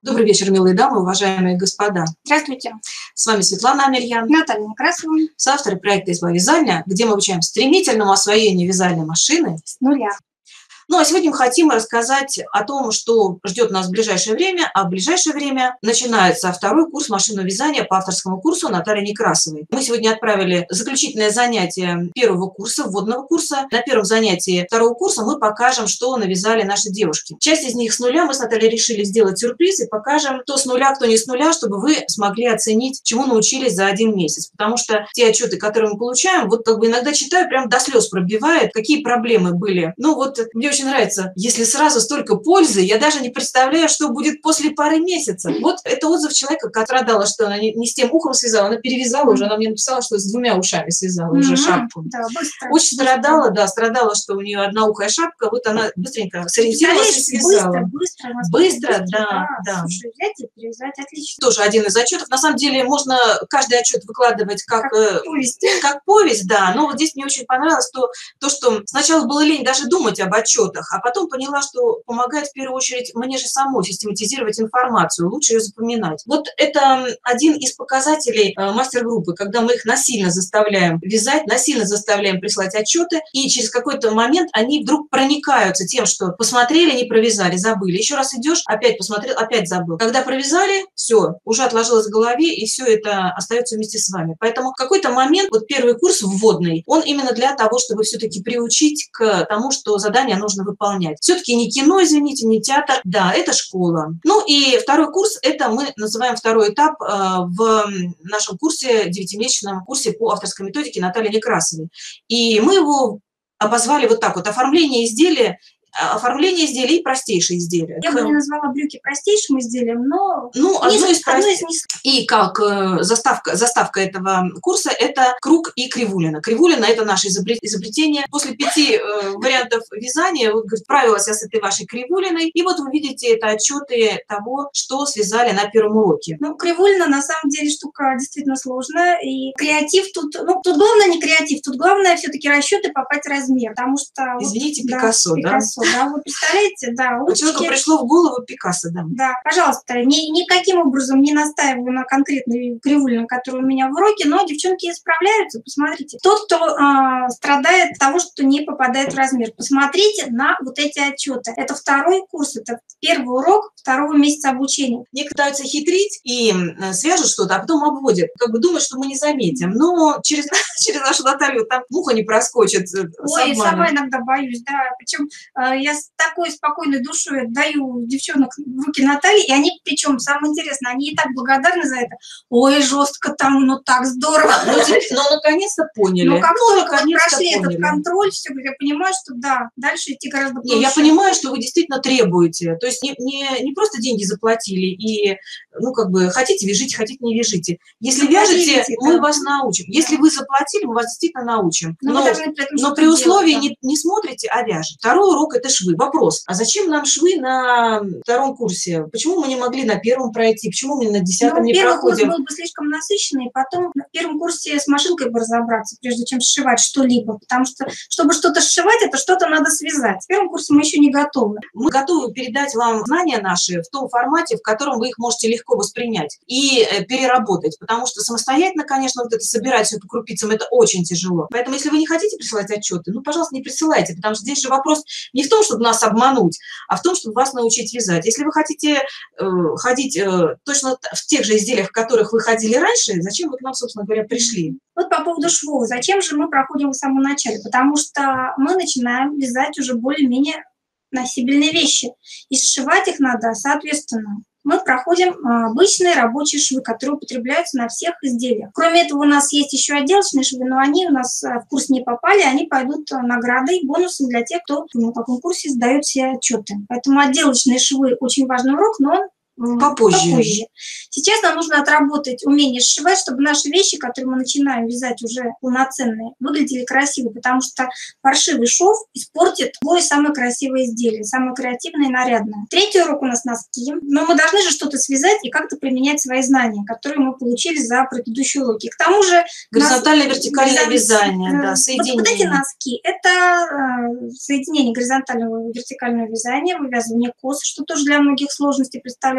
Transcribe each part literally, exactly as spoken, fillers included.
Добрый вечер, милые дамы, уважаемые господа. Здравствуйте. С вами Светлана Амельян, Наталья Некрасова, соавтор проекта «Изба вязания», где мы обучаем стремительному освоению вязальной машины с нуля. Ну, а сегодня мы хотим рассказать о том, что ждет нас в ближайшее время, а в ближайшее время начинается второй курс машинного вязания по авторскому курсу Натальи Некрасовой. Мы сегодня отправили заключительное занятие первого курса, вводного курса. На первом занятии второго курса мы покажем, что навязали наши девушки. Часть из них с нуля. Мы с Натальей решили сделать сюрприз и покажем, кто с нуля, кто не с нуля, чтобы вы смогли оценить, чему научились за один месяц. Потому что те отчеты, которые мы получаем, вот как бы иногда читаю, прям до слез пробивает, какие проблемы были. Ну вот мне очень нравится, если сразу столько пользы, я даже не представляю, что будет после пары месяцев. Вот это отзыв человека, который страдала, что она не, не с тем ухом связала, она перевязала уже, она мне написала, что с двумя ушами связала mm-hmm. уже шапку. Да, быстро, очень быстро. страдала, да, страдала, что у нее одноухая шапка, вот она быстренько сориентировалась и связала. Быстро, быстро, быстро, быстро, да, да. да. Слушай, взять и перевязать, отлично. Тоже один из отчетов. На самом деле можно каждый отчет выкладывать как, как повесть. Как повесть, да. Но вот здесь мне очень понравилось то, то, что сначала было лень даже думать об отчетах, а потом поняла, что помогает в первую очередь мне же самой систематизировать информацию, лучше ее запоминать. Вот это один из показателей мастер-группы, когда мы их насильно заставляем вязать, насильно заставляем прислать отчеты, и через какой-то момент они вдруг проникаются тем, что посмотрели, не провязали, забыли. Еще раз идешь, опять посмотрел, опять забыл. Когда провязали, все, уже отложилось в голове, и все это остается вместе с вами. Поэтому в какой-то момент, вот первый курс вводный, он именно для того, чтобы все-таки приучить к тому, что задание нужно выполнять. Все-таки не кино, извините, не театр, да, это школа. Ну и второй курс, это мы называем второй этап э, в нашем курсе, девятимесячном курсе по авторской методике Натальи Некрасовой. И мы его обозвали вот так вот: оформление изделия, оформление изделий и простейшие изделия. Я бы не назвала брюки простейшим изделием, но ну, одно из, одно прост... из И как э, заставка, заставка этого курса – это круг и кривулина. Кривулина – это наше изобретение. После пяти э, вариантов вязания, вот, говорит, справилась я с этой вашей кривулиной, и вот вы видите, это отчеты того, что связали на первом уроке. Ну, кривулина на самом деле штука действительно сложная, и креатив тут, ну, тут главное не креатив, тут главное все-таки расчеты попасть в размер, потому что… Извините, вот, Пикассо, да? Пикассо. Да, вы представляете, да. А человеку пришло в голову Пикассо, да. Да, пожалуйста, ни, никаким образом не настаиваю на конкретной кривулине, которая у меня в уроке, но девчонки справляются, посмотрите. Тот, кто э, страдает от того, что не попадает в размер, посмотрите на вот эти отчеты. Это второй курс, это первый урок второго месяца обучения. Некоторые пытаются хитрить и свяжут что-то, а потом обводят. Как бы думают, что мы не заметим. Но через, через нашу Наталью там муха не проскочит. Ой, я сама иногда боюсь, да. Причем я с такой спокойной душой отдаю девчонок в руки Натальи, и они, причем, самое интересное, они и так благодарны за это. Ой, жестко там, ну так здорово. Ну, ну наконец-то поняли. Ну, как ну, только вы прошли этот контроль, все, я понимаю, что да, дальше идти гораздо проще. Не, я понимаю, что вы действительно требуете. То есть не, не, не просто деньги заплатили и, ну, как бы, хотите вяжите, хотите не вяжите. Если вяжете, да. мы вас научим. Если да. вы заплатили, мы вас действительно научим. Но, но, при, этом, но при условии делать, да. не, не смотрите, а вяжете. Второй урок – это швы. Вопрос: а зачем нам швы на втором курсе? Почему мы не могли на первом пройти? Почему мы на десятом ну, не первый проходим? Первый курс был бы слишком насыщенный, потом на первом курсе с машинкой бы разобраться, прежде чем сшивать что-либо. Потому что, чтобы что-то сшивать, это что-то надо связать. В первом курсе мы еще не готовы. Мы готовы передать вам знания наши в том формате, в котором вы их можете легко воспринять и переработать. Потому что самостоятельно, конечно, вот это собирать все по крупицам, это очень тяжело. Поэтому, если вы не хотите присылать отчеты, ну, пожалуйста, не присылайте, потому что здесь же вопрос не в том, чтобы нас обмануть, а в том, чтобы вас научить вязать. Если вы хотите э, ходить э, точно в тех же изделиях, в которых вы ходили раньше, зачем вы к нам, собственно говоря, пришли? Вот по поводу швов. Зачем же мы проходим в самом начале? Потому что мы начинаем вязать уже более-менее носибельные вещи. И сшивать их надо соответственно. Мы проходим обычные рабочие швы, которые употребляются на всех изделиях. Кроме этого, у нас есть еще отделочные швы, но они у нас в курс не попали, они пойдут наградой, бонусом для тех, кто на таком курсе сдает все отчеты. Поэтому отделочные швы очень важный урок, но он Попозже. Попозже. Сейчас нам нужно отработать умение сшивать, чтобы наши вещи, которые мы начинаем вязать уже полноценные, выглядели красиво, потому что паршивый шов испортит твое самое красивое изделие, самое креативное и нарядное. Третий урок у нас носки. Но мы должны же что-то связать и как-то применять свои знания, которые мы получили за предыдущие уроки. К тому же… Горизонтальное, вертикальное вязание, да, соединение. Вот, вот эти носки – это э, соединение горизонтального и вертикального вязания, вывязывание кос, что тоже для многих сложностей представляет.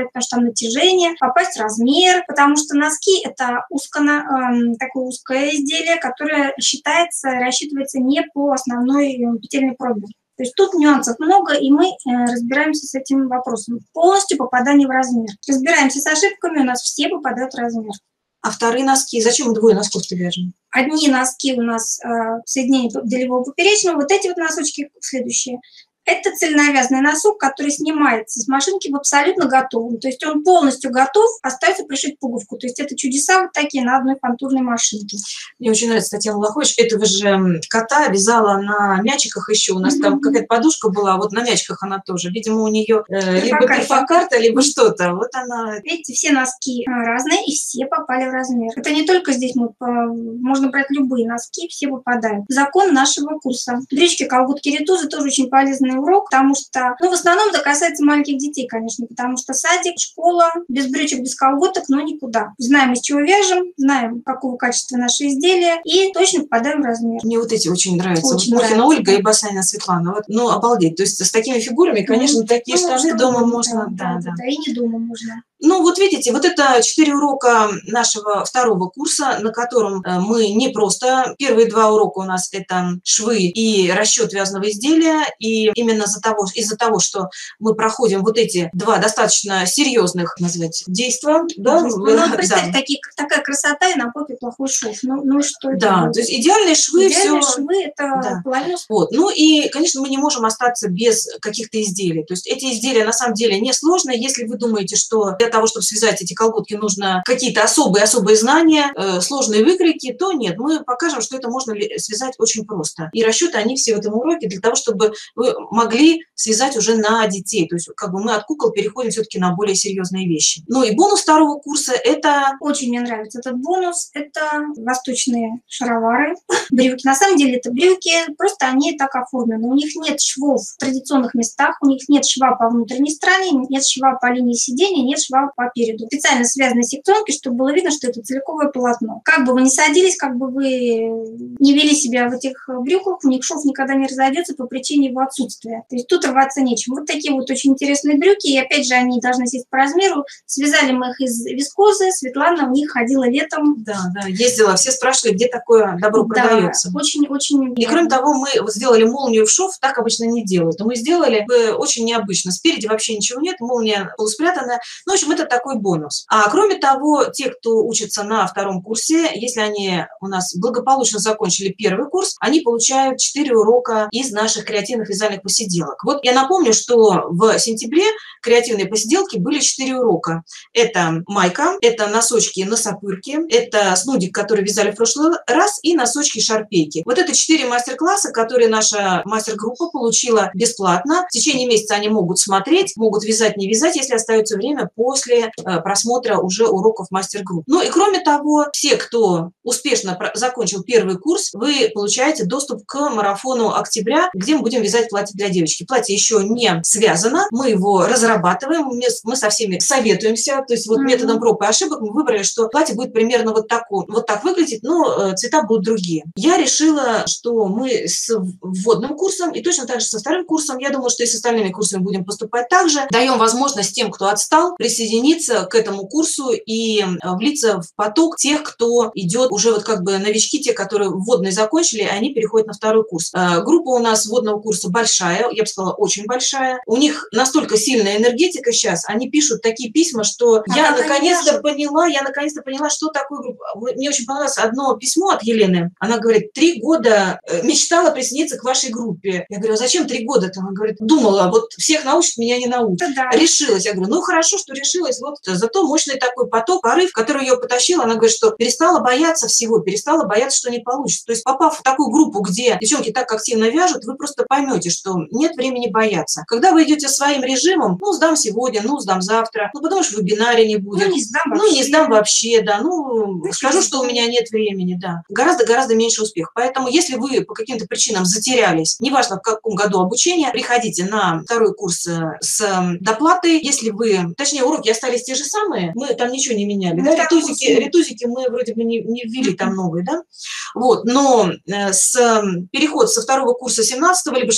поставить, потому что там натяжение, попасть в размер, потому что носки – это узко, э, такое узкое изделие, которое считается, рассчитывается не по основной петельной пробе. То есть тут нюансов много, и мы э, разбираемся с этим вопросом. Полностью попадание в размер. Разбираемся с ошибками, у нас все попадают в размер. А вторые носки, зачем мы двое носков-то вяжем? Одни носки у нас э, соединение долевого поперечного, вот эти вот носочки следующие. Это цельновязанный носок, который снимается с машинки в абсолютно готовом. То есть он полностью готов, остается пришить пуговку. То есть это чудеса вот такие на одной фантурной машинке. Мне очень нравится Татьяна Лохович. Этого же кота вязала на мячиках еще. У нас mm-hmm. там какая-то подушка была, вот на мячиках она тоже. Видимо, у нее э, либо перфокарта, либо что-то. Вот она. Видите, все носки разные, и все попали в размер. Это не только здесь, мы, можно брать любые носки, все попадают. Закон нашего курса. Брючки, колготки, ретузы тоже очень полезные урок, потому что, ну, в основном это касается маленьких детей, конечно, потому что садик, школа, без брючек, без колготок, но никуда. Знаем, из чего вяжем, знаем, какого качества наши изделия, и точно попадаем в размер. Мне вот эти очень нравятся. Очень вот нравится, Мохина Ольга да. и Басанина Светлана. Вот, ну, обалдеть. То есть с такими фигурами, конечно, ну, такие ну, штаны дома да, можно... Да, да, да, да, и не дома можно. Ну, вот видите, вот это четыре урока нашего второго курса, на котором мы не просто... Первые два урока у нас это швы и расчет вязаного изделия, и именно из-за того, из-за того, что мы проходим вот эти два достаточно серьезных, назвать, действия. Да? Ну, ну, представь, да. такие, такая красота и на попе плохой шов. Ну, ну что это? Да, будет? То есть идеальные швы. Идеальные все... швы – это да. половина. Вот. Ну и, конечно, мы не можем остаться без каких-то изделий. То есть эти изделия на самом деле несложные. Если вы думаете, что для того, чтобы связать эти колготки, нужно какие-то особые-особые знания, э, сложные выкройки, то нет. Мы покажем, что это можно связать очень просто. И расчеты, они все в этом уроке для того, чтобы вы могли связать уже на детей. То есть как бы мы от кукол переходим все-таки на более серьезные вещи. Ну и бонус второго курса – это… Очень мне нравится этот бонус. Это восточные шаровары, брюки. На самом деле это брюки, просто они так оформлены. У них нет швов в традиционных местах, у них нет шва по внутренней стороне, нет шва по линии сидения, нет шва по переду. Специально связаны секционки, чтобы было видно, что это целиковое полотно. Как бы вы ни садились, как бы вы не вели себя в этих брюках, у них шов никогда не разойдется по причине его отсутствия. То есть тут рваться нечем. Вот такие вот очень интересные брюки, и опять же они должны сесть по размеру. Связали мы их из вискозы, Светлана в них ходила летом. Да, да, ездила. Все спрашивали, где такое добро да, продается. Очень-очень. И кроме того, мы сделали молнию в шов, так обычно не делают. Но мы сделали очень необычно. Спереди вообще ничего нет, молния полуспрятанная. Ну, в общем, это такой бонус. А кроме того, те, кто учится на втором курсе, если они у нас благополучно закончили первый курс, они получают четыре урока из наших креативных вязальных посиделок. Вот я напомню, что в сентябре креативные посиделки были четыре урока. Это майка, это носочки носопырки, это снудик, который вязали в прошлый раз, и носочки-шарпейки. Вот это четыре мастер-класса, которые наша мастер-группа получила бесплатно. В течение месяца они могут смотреть, могут вязать, не вязать, если остается время после э, просмотра уже уроков мастер-групп. Ну и кроме того, все, кто успешно закончил первый курс, вы получаете доступ к марафону октября, где мы будем вязать платье для девочки. Платье еще не связано, мы его разрабатываем, мы со всеми советуемся, то есть вот mm-hmm. методом проб и ошибок мы выбрали, что платье будет примерно вот, такое, вот так выглядеть, но цвета будут другие. Я решила, что мы с вводным курсом и точно так же со вторым курсом, я думаю, что и с остальными курсами будем поступать так же, даем возможность тем, кто отстал, присоединиться к этому курсу и влиться в поток тех, кто идет уже вот как бы новички, те, которые вводный закончили, они переходят на второй курс. Группа у нас вводного курса большая, я бы сказала, очень большая. У них настолько сильная энергетика сейчас, они пишут такие письма, что а я наконец-то поняла, я наконец-то поняла, что такое группа. Мне очень понравилось одно письмо от Елены. Она говорит, три года мечтала присоединиться к вашей группе. Я говорю, а зачем три года-то? Она говорит, думала, вот всех научат, меня не научат. Да. Решилась. Я говорю, ну хорошо, что решилась. Вот зато мощный такой поток, порыв, который ее потащил. Она говорит, что перестала бояться всего, перестала бояться, что не получится. То есть попав в такую группу, где девчонки так активно вяжут, вы просто поймете, что нет времени бояться. Когда вы идете своим режимом, ну сдам сегодня, ну сдам завтра, ну потому что в вебинаре не будет. Ну не сдам вообще. Ну не сдам вообще, да. Ну, ну скажу, что у меня нет времени, да. Гораздо-гораздо меньше успех. Поэтому если вы по каким-то причинам затерялись, неважно в каком году обучения, приходите на второй курс с доплатой. Если вы, точнее, уроки остались те же самые, мы там ничего не меняли. Да? Ретузики, ретузики мы вроде бы не, не ввели там новые, да. Вот, но с переход со второго курса семнадцатого, либо шестнадцатого,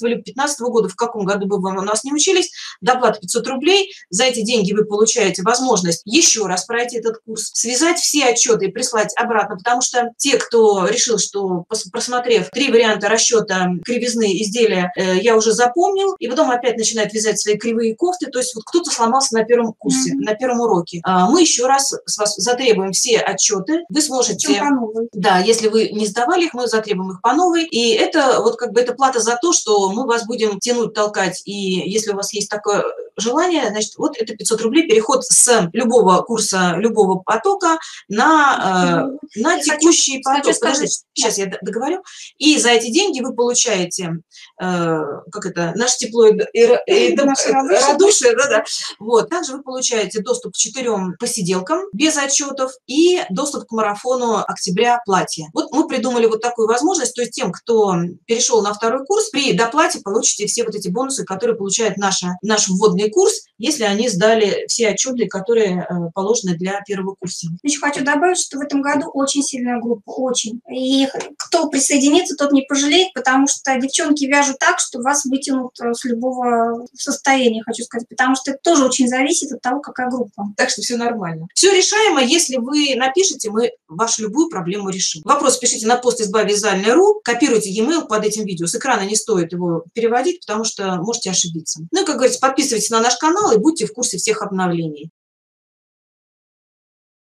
либо пятнадцатого года, в каком году бы вы у нас не учились, доплата пятьсот рублей, за эти деньги вы получаете возможность еще раз пройти этот курс, связать все отчеты и прислать обратно, потому что те, кто решил, что просмотрев три варианта расчета кривизны изделия, э, я уже запомнил, и потом опять начинает вязать свои кривые кофты, то есть вот кто-то сломался на первом курсе, mm-hmm. на первом уроке. А мы еще раз с вас затребуем все отчеты, вы сможете, да, если вы не сдавали их, мы затребуем их по новой, и это вот как бы это плата за то, что мы вас будем тянуть, толкать, и если у вас есть такое желание, значит, вот это пятьсот рублей, переход с любого курса, любого потока на, э, на текущий поток. Хочу Подождите, сказать, сейчас я договорю. И за эти деньги вы получаете, э, как это, наше тепло и, и, и, и радушие, да, да. Вот. Также вы получаете доступ к четырем посиделкам без отчетов и доступ к марафону октября платья. Вот мы придумали вот такую возможность, то есть тем, кто перешел на второй курс, при доплате получите все вот эти бонусы, которые получает наша, наш вводный курс, если они сдали все отчеты, которые э, положены для первого курса. Еще хочу добавить, что в этом году очень сильная группа, очень. И кто присоединится, тот не пожалеет, потому что девчонки вяжут так, что вас вытянут с любого состояния, хочу сказать, потому что это тоже очень зависит от того, какая группа. Так что все нормально. Все решаемо, если вы напишите, мы вашу любую проблему решим. Вопрос пишите на пост изба вязальная точка ру, копируйте e-mail под этим видео. С экрана не стоит его переводить, потому что можете ошибиться. Ну и, как говорится, подписывайтесь на наш канал и будьте в курсе всех обновлений.